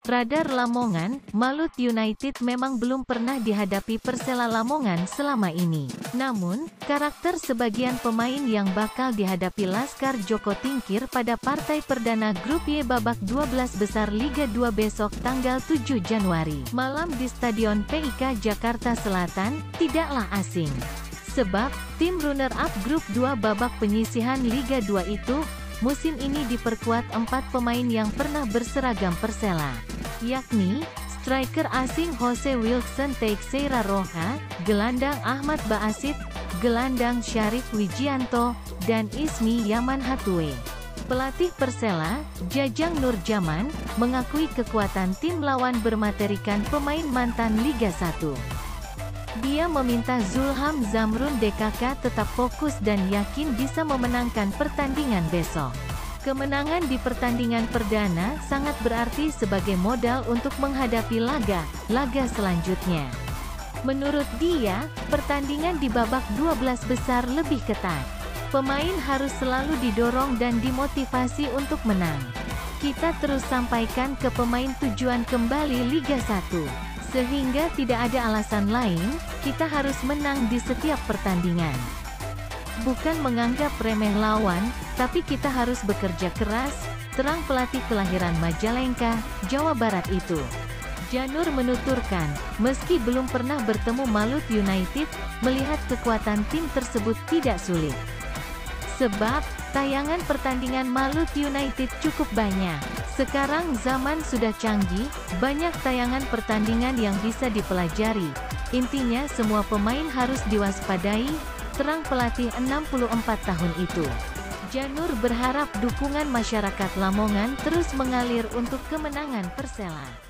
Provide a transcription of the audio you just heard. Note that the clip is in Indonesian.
Radar Lamongan, Malut United memang belum pernah dihadapi Persela Lamongan selama ini. Namun, karakter sebagian pemain yang bakal dihadapi Laskar Joko Tingkir pada partai perdana Grup Y babak 12 besar Liga 2 besok tanggal 7 Januari malam di Stadion PIK Jakarta Selatan, tidaklah asing. Sebab, tim runner-up Grup 2 babak penyisihan Liga 2 itu, musim ini diperkuat 4 pemain yang pernah berseragam Persela, yakni striker asing Jose Wilson Teixeira Roja, gelandang Ahmad Baasit, gelandang Syarif Wijianto, dan Ismi Yaman Hatue. Pelatih Persela, Jajang Nurjaman, mengakui kekuatan tim lawan bermaterikan pemain mantan Liga 1. Dia meminta Zulham Zamrun DKK tetap fokus dan yakin bisa memenangkan pertandingan besok. Kemenangan di pertandingan perdana sangat berarti sebagai modal untuk menghadapi laga selanjutnya. Menurut dia, pertandingan di babak 12 besar lebih ketat. Pemain harus selalu didorong dan dimotivasi untuk menang. Kita terus sampaikan ke pemain tujuan kembali Liga 1. Sehingga tidak ada alasan lain, kita harus menang di setiap pertandingan. Bukan menganggap remeh lawan, tapi kita harus bekerja keras, terang pelatih kelahiran Majalengka, Jawa Barat itu. Janur menuturkan, meski belum pernah bertemu Malut United, melihat kekuatan tim tersebut tidak sulit. Sebab, tayangan pertandingan Malut United cukup banyak. Sekarang zaman sudah canggih, banyak tayangan pertandingan yang bisa dipelajari. Intinya semua pemain harus diwaspadai, terang pelatih 64 tahun itu. Janur berharap dukungan masyarakat Lamongan terus mengalir untuk kemenangan Persela.